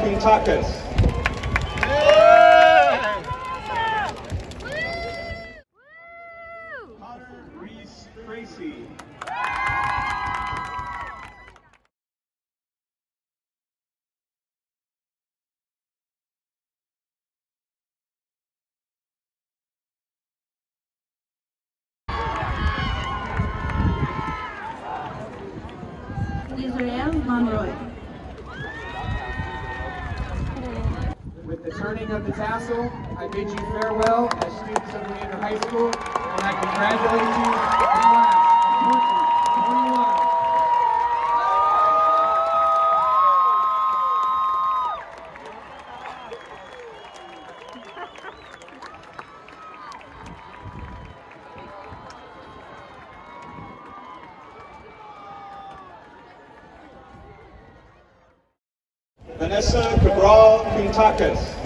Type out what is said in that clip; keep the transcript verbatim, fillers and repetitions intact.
Kuntakas. Reese Tracy. Israel Monroy. With the turning of the tassel, I bid you farewell as students of Leander High School, and I congratulate you in class of twenty-one. Vanessa Kuntakas.